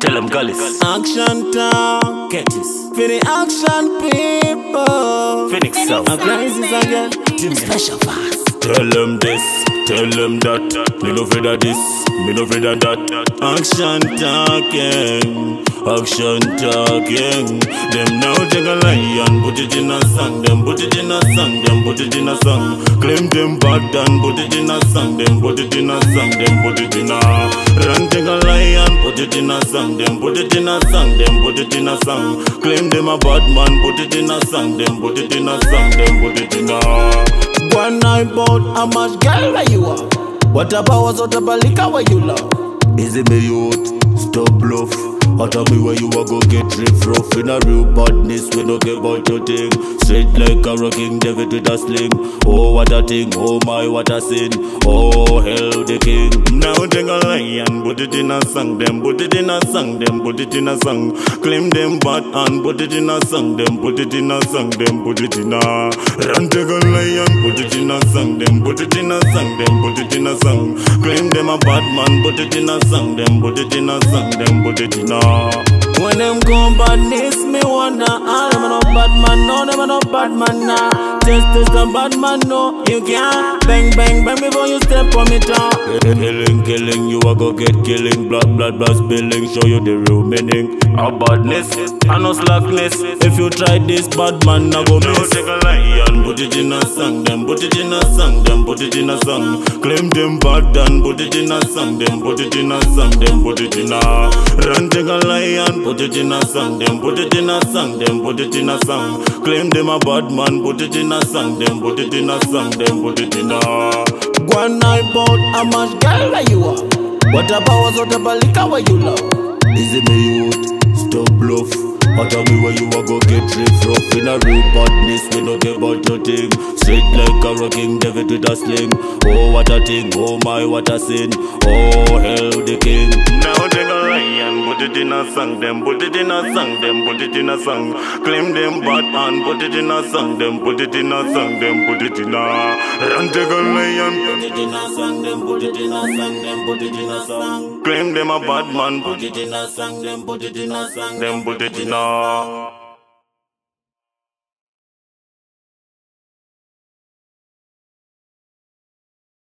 Tell them Gullis. Action talk. Curtis. For the action people. Phoenix South. A crisis again. Team Special Fast. Tell them this, tell them that. Me no afraid of this, me no afraid of that. Action talking, action talking. Them now take a lion, put it in a song. Them put it in a song, them put it in a song. Claim them bad and put it in a song. Them put it in a song, them put it in a. Run take a lion, put it in a song. Them put it in a song, them put it in a song. Claim them a bad man, put it in a song. Them put it in a song, them put it in a. One night bout, how much girl where you are? What about was out about liquor where you love? Is it me youth? Stop bluff. Out of me where you a go get riff rough. In a real badness, we no care about your thing. Straight like a rocking David with a sling. Oh what a thing, oh my what a sin. Oh hell the king. Now take a lion, put it in a song. Them put it in a song, them put it in a song. Claim them bad and put it in a song. Them put it in a song, them put it in a. Run take a lion, put it in a song. Them put it in a song, them put it in a song. Claim them a bad man, put it in a song. Them put it in a song, them put it in a. When them come badness, me wonder. Ah, them a no bad man, no, them a no bad man, nah. Test a bad man, no, you can't. Bang, bang, bang before you step on me down. Killing, you a go get killing. Blood spilling, show you the real meaning. A badness, and no slackness. If you try this, bad man, I go miss. Take a lion, put it in a song. Them put it in a song, them put it in a song. Claim them bad and put it in a song. Them put it in a song, them put it in a. Run take a lion, put it in a song. Them put it in a song, them put it in a song. Claim them a bad man, put it in a song. Them put it in a song, them put it in a. One night bout, how much girl where you are? What about was out about liquor where you love? Is it me youth? Stop bluff. Out of me where you a go get riff rough. In a real badness, we no care about your thing. Straight like a rocking David with a sling. Oh what a thing, oh my what a sin. Oh hell the king. Now take a lion, put it in a song. Them put it in a song, them put it in a song. Claim them bad and put it in a song. Them put it in a song, them put it in a. Run take a lion, put it in a song. Them put it in a song, them put it in a song. Claim them a bad man, put it in a song. Them put it in a song, them put it in a.